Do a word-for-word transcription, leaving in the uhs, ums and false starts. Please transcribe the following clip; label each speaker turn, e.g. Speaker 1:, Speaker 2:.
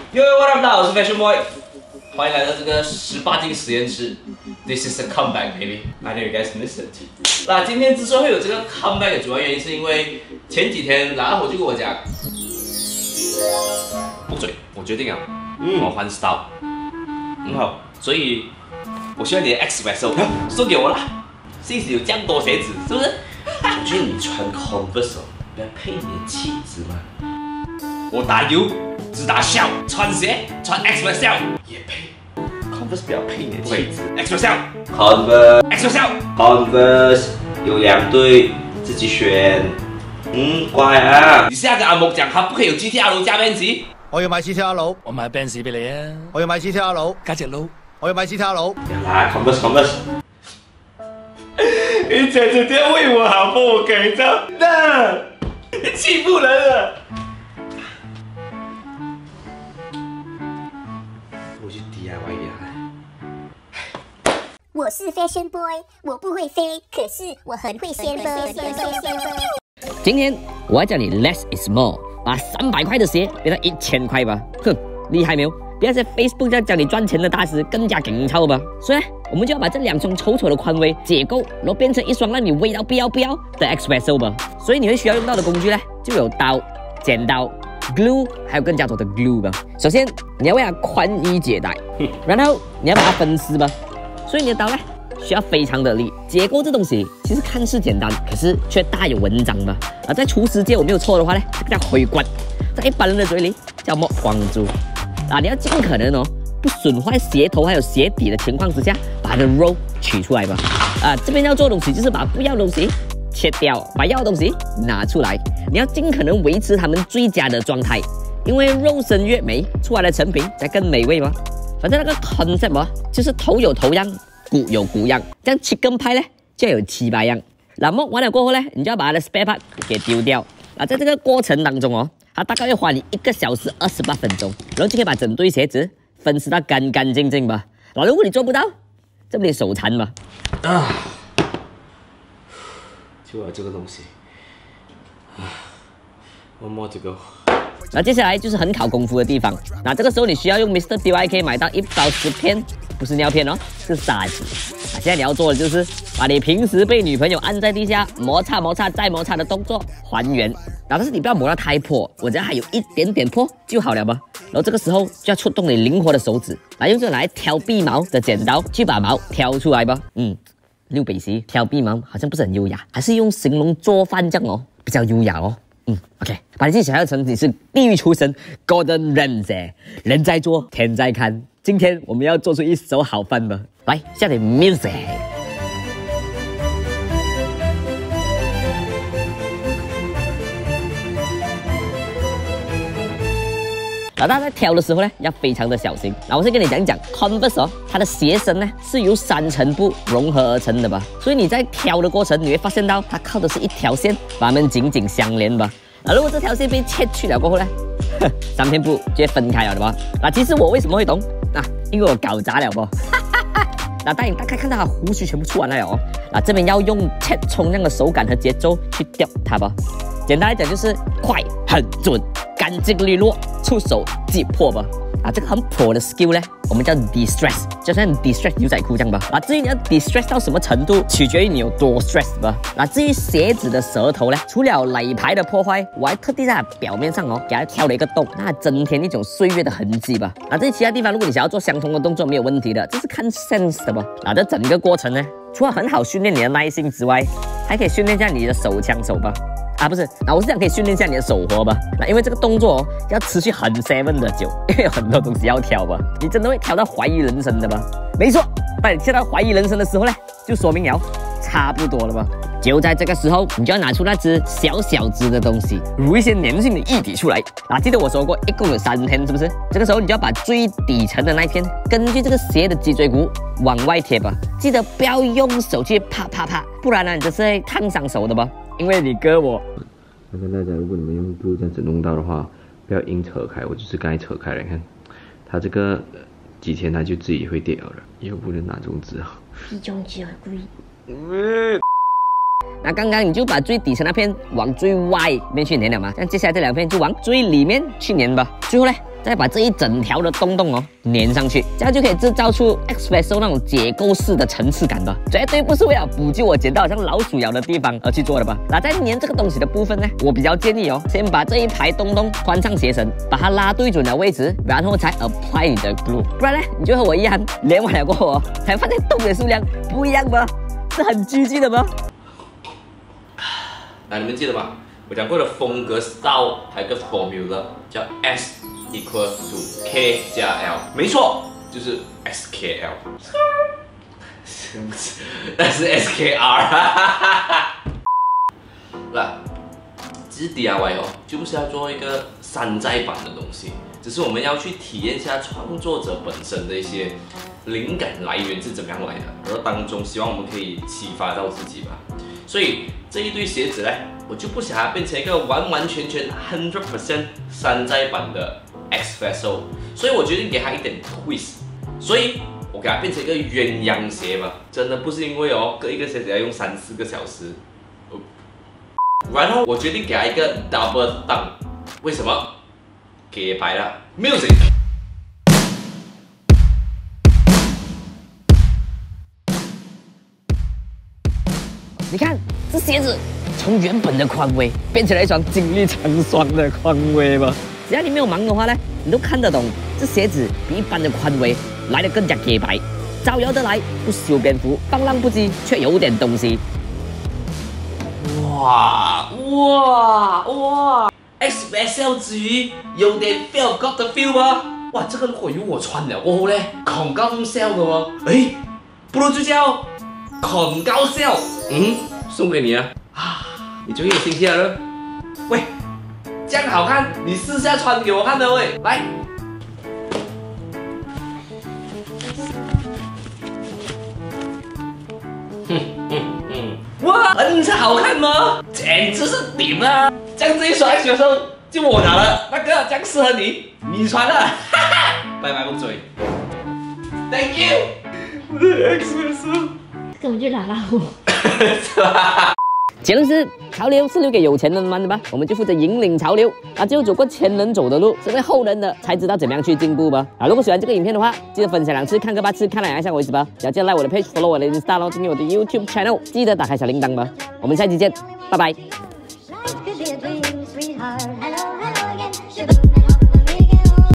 Speaker 1: Yo, what up， 大家好，我是 Fashion Boy， 欢迎来到这个十八禁实验室。This is a comeback, baby. I know you guys missed it. 那今天之所以会有这个 comeback 的主要原因，是因为前几天拉火就跟我讲，不嘴，我决定了，嗯，我换 style， 很好，所以我需要你的 X-Presso 送给我啦。幸好有这样多鞋子，是不是？我觉得你穿 Converse 比较配你的气质嘛。我打油。 只打笑，穿鞋穿 X-Presso 也配 ，Converse 比较配你的气质 ，X-Presso，Converse，Converse 有两对，自己选。嗯，乖啊！你下跟阿木讲，他不可以有 G T R 加 Benz。
Speaker 2: 我要買 G T R，
Speaker 3: 我買 Benz 俾你啊！
Speaker 2: 我要買 G T R，
Speaker 3: 加隻佬，
Speaker 2: 我要買 G T R。
Speaker 1: 來 ，Converse，Converse。你整整天為我好，幫我改造，那你欺負人了。 我去 D I Y 一下。
Speaker 4: 我是 Fashion Boy， 我不会飞，可是我很会先锋。
Speaker 5: 今天我要教你 less is more， 把三百块的鞋变成一千块吧。哼，厉害没有？比那些 Facebook 在教你赚钱的大师更加紧凑吧。所以呢，我们就要把这两双丑丑的匡威解构，然后变成一双让你味道不要不要的 X-Presso 吧。所以你会需要用到的工具呢，就有刀、剪刀。 glue 还有更加多的 glue 吧。首先你要为它宽衣解带，然后你要把它分丝吧。所以你的刀呢需要非常的利。结构这东西其实看似简单，可是却大有文章吧。而在厨师界我没有错的话呢，这个叫回关，在一般人的嘴里叫莫光珠。啊，你要尽可能哦不损坏鞋头还有鞋底的情况之下，把它的肉取出来吧。啊，这边要做的东西就是把不要的东西。 切掉，把要的东西拿出来，你要尽可能维持它们最佳的状态，因为肉身越美，出来的成品才更美味嘛。反正那个 concept 嘛，就是头有头样，骨有骨样，这样 chicken pie 呢就有七八样。那么完了过后呢，你就要把它的 spare part 给丢掉。啊，在这个过程当中哦，它大概会花你一个小时二十八分钟，然后就可以把整对鞋子分尸到干干净净吧。然后如果你做不到，这不得手残吧？
Speaker 1: 啊。 就有这个东西，啊 ，one more to go。
Speaker 5: 那接下来就是很考功夫的地方。那这个时候你需要用 Mister D Y K 买到一包十片，不是尿片哦，是砂纸。那现在你要做的就是把你平时被女朋友按在地下摩擦、摩擦再摩擦的动作还原。但是你不要磨到太破，我只要还有一点点破就好了吧。然后这个时候就要出动你灵活的手指，来用这个来挑鼻毛的剪刀去把毛挑出来吧。嗯。 六北西挑鼻毛好像不是很优雅，还是用形容做饭这样哦，比较优雅哦。嗯 ，OK， 把你自己想象成你是地狱出身 Gordon Ramsay， 人在做天在看。今天我们要做出一手好饭吧，来下点 music。 老大在挑的时候呢，要非常的小心。那我先跟你讲讲 Converse 哦，它的鞋身呢是由三层布融合而成的吧。所以你在挑的过程，你会发现到它靠的是一条线，把它们紧紧相连吧。那如果这条线被切去了过后呢，三片布就会分开了的吧。那其实我为什么会懂？啊，因为我搞砸了不？那当你大概看到它胡须全部出完了哦，那这边要用切冲量的手感和节奏去掉它吧。简单来讲就是快、很准、干净利落，出手即破吧。啊，这个很 pro 的 skill 呢，我们叫 distress， 就像 distress 牛仔裤这样吧。啊，至于你要 distress 到什么程度，取决于你有多 stress 吧。啊，至于鞋子的舌头呢，除了奶牌的破坏，我还特地在它表面上哦，给它挑了一个洞，让它增添一种岁月的痕迹吧。啊，至于其他地方，如果你想要做相同的动作，没有问题的，这是看 sense 的吧。啊，这整个过程呢，除了很好训练你的耐性之外，还可以训练一下你的手枪手吧。 啊，不是，那我是想可以训练一下你的手活吧。那因为这个动作哦，要持续很 seven 的久，因为有很多东西要挑吧。你真的会挑到怀疑人生的吧？没错，当你挑到怀疑人生的时候呢，就说明了差不多了吧。就在这个时候，你就要拿出那只小小只的东西，乳一些粘性的液体出来。啊，记得我说过，一共有三片，是不是？这个时候你就要把最底层的那一片，根据这个鞋的脊椎骨往外贴吧。记得不要用手去啪啪啪，不然呢，你这是会烫伤手的吧。 因为你割我，
Speaker 6: 那跟大家，如果你们用 glue 这样子弄到的话，不要硬扯开，我就是刚才扯开了，你看，它这个几天它就自己会掉了，以后不能拿这种纸啊。
Speaker 4: 一种纸贵。
Speaker 5: 那刚刚你就把最底层那片往最外面去粘了嘛，那接下来这两片就往最里面去粘吧。最后呢，再把这一整条的洞洞哦粘上去，这样就可以制造出 espresso 那种结构式的层次感吧。绝对不是为了补救我捡到好像老鼠咬的地方而去做的吧。那在粘这个东西的部分呢，我比较建议哦，先把这一排洞洞穿上鞋绳，把它拉对准了位置，然后才 apply 你的 glue。不然呢，你就和我一样，粘完了过后哦，才发现洞的数量不一样吧，是很积极的吧。
Speaker 1: 那你们记得吗？我讲过的风格 style 还有个 formula 叫 S equal to K 加 L， 没错，就是 S K L， 那是 S K R。那其实 D I Y 哦，就不是要做一个山寨版的东西，只是我们要去体验一下创作者本身的一些灵感来源是怎么样来的，而当中希望我们可以启发到自己吧。所以这一对鞋子呢，我就不想它变成一个完完全全 one hundred percent 山寨版的 espresso， 所以我决定给它一点 twist， 所以我给它变成一个鸳鸯鞋吧。真的不是因为哦，各一个鞋子要用三四个小时，哦、然后我决定给它一个 double down， 为什么？给白了 music。
Speaker 5: 你看这鞋子从原本的匡威变成了一双精力成双的匡威吧。只要你没有忙的话呢，你都看得懂这鞋子比一般的匡威来得更加洁白，招摇得来，不修边幅，放浪不羁，却有点东西。
Speaker 1: 哇哇哇 ！espresso 之余有点 feel got the feel 吗？哇，这个如果由我穿了过后呢，恐高风 sell 的哦。哎，不如就叫恐高 sell。嗯，送给你啊！啊，你终于有新贴了。喂，这样好看，你试下穿给我看的喂，来。哼哼哼，哇，很好看吗？简直是顶啊！这样这一双 espresso 就我拿了，那个这样适合你，你穿了，哈哈，拜拜不追 ，Thank you。espresso
Speaker 3: 根本就拉拉我。
Speaker 5: 结论是，潮流是留给有钱人玩的吧？我们就负责引领潮流，啊，只有走过前人走的路，身为后人的才知道怎么样去进步吧。啊，如果喜欢这个影片的话，记得分享两次，看个八次，看了爱上我一次吧。要记得 like 我的 page，follow 我的 Insta， 订阅我的 YouTube channel， 记得打开小铃铛吧。我们下期见，拜拜。